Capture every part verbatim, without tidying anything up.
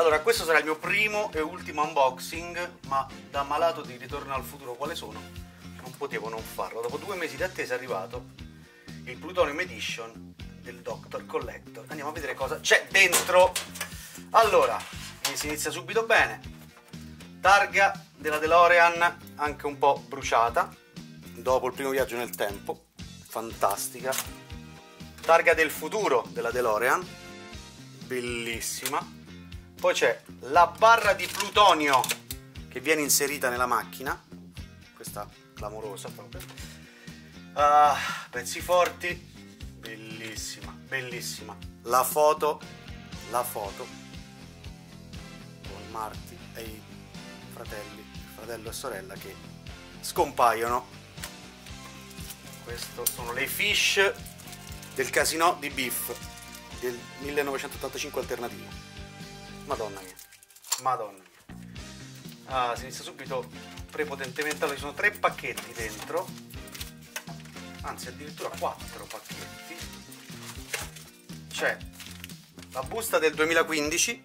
Allora, questo sarà il mio primo e ultimo unboxing, ma da malato di Ritorno al futuro quale sono, non potevo non farlo. Dopo due mesi di attesa è arrivato il Plutonium Edition del Doctor Collector. Andiamo a vedere cosa c'è dentro. Allora, si inizia subito bene. Targa della DeLorean, anche un po' bruciata, dopo il primo viaggio nel tempo, fantastica. Targa del futuro della DeLorean, bellissima. Poi c'è la barra di plutonio che viene inserita nella macchina, questa clamorosa proprio. Uh, pezzi forti, bellissima, bellissima. La foto, la foto con Marty e i fratelli, fratello e sorella che scompaiono. Queste sono le fish del casino di Biff del millenovecentottantacinque alternativo. Madonna mia, madonna mia. Ah, si inizia subito prepotentemente. Allora, ci sono tre pacchetti dentro, anzi addirittura quattro pacchetti. C'è la busta del duemilaquindici,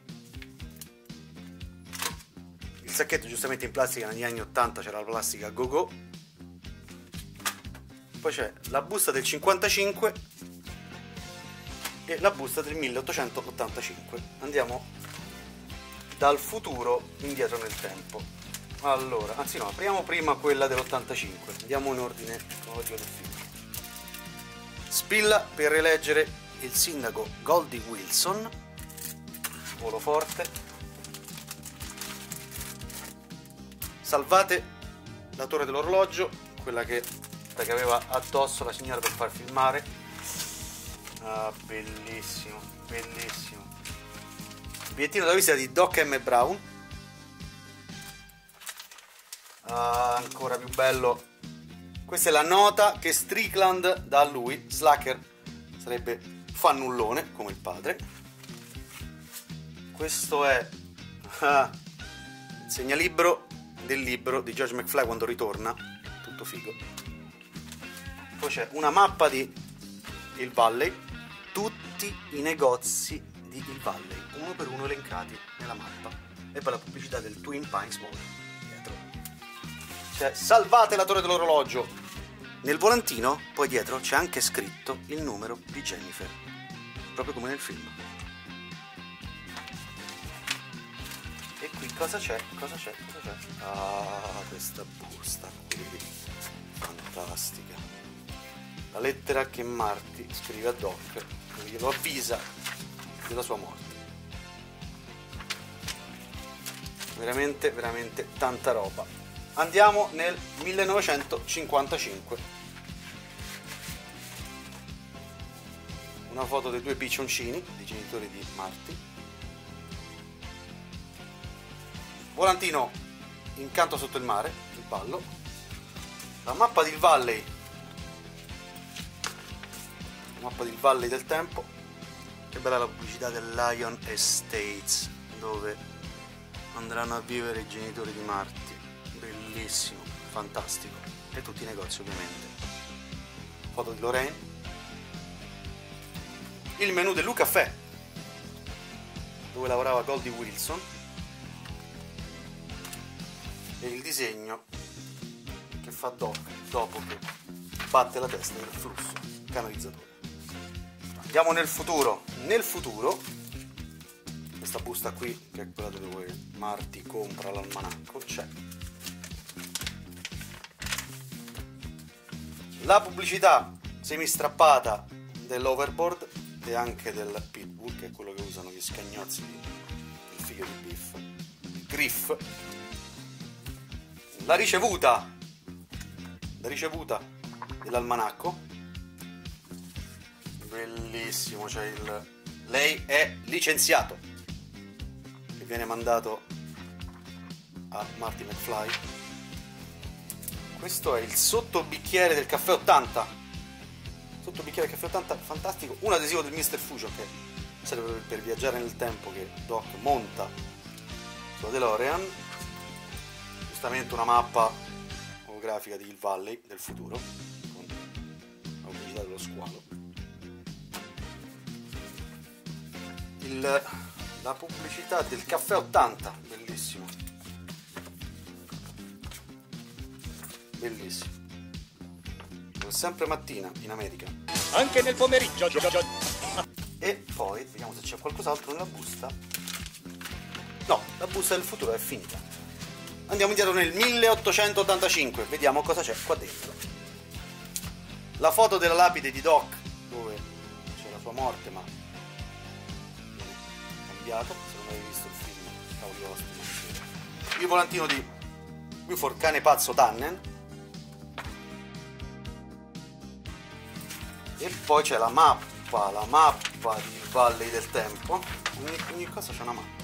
il sacchetto giustamente in plastica, negli anni ottanta c'era la plastica go go. Poi c'è la busta del cinquantacinque e la busta del milleottocentottantacinque. Andiamo dal futuro indietro nel tempo. Allora, anzi no, apriamo prima quella dell'ottantacinque, andiamo in ordine cronologico del film. Spilla per eleggere il sindaco Goldie Wilson, volo forte. Salvate la torre dell'orologio, quella che, che aveva addosso la signora per far filmare. Ah, bellissimo, bellissimo. Bigliettino da visita di Doc M. Brown. Ah, ancora più bello. Questa è la nota che Strickland dà a lui. Slacker sarebbe fannullone come il padre. Questo è ah, il segnalibro del libro di George McFly quando ritorna. Tutto figo. Poi c'è una mappa di Hill Valley. Tutti i negozi di Hill Valley, uno per uno elencati nella mappa. E poi la pubblicità del Twin Pines Mall dietro. Cioè, salvate la torre dell'orologio. Nel volantino poi dietro c'è anche scritto il numero di Jennifer, proprio come nel film. E qui cosa c'è? Cosa c'è? Cosa c'è? Ah, questa busta qui, fantastica. La lettera che Marty scrive a Doc, glielo avvisa della sua morte. Veramente, veramente tanta roba. Andiamo nel millenovecentocinquantacinque. Una foto dei due piccioncini, dei genitori di Marty. Volantino Incanto sotto il mare, il ballo. La mappa di Hill Valley. La mappa di Hill Valley del tempo. Che bella la pubblicità del Lion Estates, dove andranno a vivere i genitori di Marty. Bellissimo, fantastico. E tutti i negozi ovviamente. Foto di Lorraine. Il menù del Lu Caffè, dove lavorava Goldie Wilson. E il disegno che fa Doc dopo che batte la testa del flusso canalizzatore. Andiamo nel futuro. Nel futuro, questa busta qui, che è quella dove Marty compra l'almanacco, c'è la pubblicità semistrappata dell'Overboard e anche del Pitbull, che è quello che usano gli scagnozzi del figlio di Biff, il Griff. La ricevuta, la ricevuta dell'almanacco. Bellissimo, c'è il lei è licenziato, che viene mandato a Marty McFly. Questo è il sottobicchiere del caffè ottanta. Sottobicchiere del caffè ottanta, fantastico. Un adesivo del mister Fusion che serve per viaggiare nel tempo, che Doc monta sulla DeLorean. Giustamente una mappa olografica di Hill Valley del futuro con la pubblicità dello squalo. Il, la pubblicità del caffè ottanta, bellissimo, bellissimo, è sempre mattina in America, anche nel pomeriggio. e poi vediamo se c'è qualcos'altro nella busta. No, la busta del futuro è finita. Andiamo indietro nel milleottocentottantacinque, vediamo cosa c'è qua dentro. La foto della lapide di Doc, dove c'è la sua morte, ma viene cambiato. Se non avete visto il film, cavoli vostri, il volantino di Buford Cane Pazzo Tannen, e poi c'è la mappa, la mappa di Valley del Tempo. Ogni, ogni cosa c'è una mappa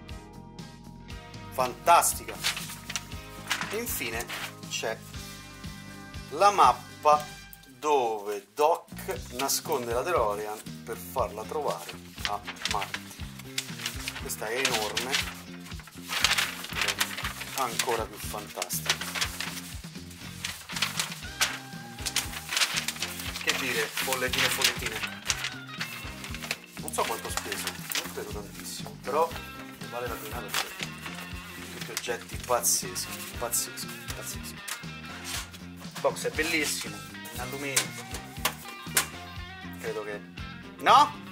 fantastica. E infine c'è la mappa dove Doc nasconde la DeLorean per farla trovare a Marty. Questa è enorme, è ancora più fantastica. Che dire, follettine follettine, non so quanto ho speso, non credo tantissimo, però vale la pena perché tutti oggetti pazzeschi, pazzeschi, pazzeschi. Il box è bellissimo, in alluminio, credo che... no?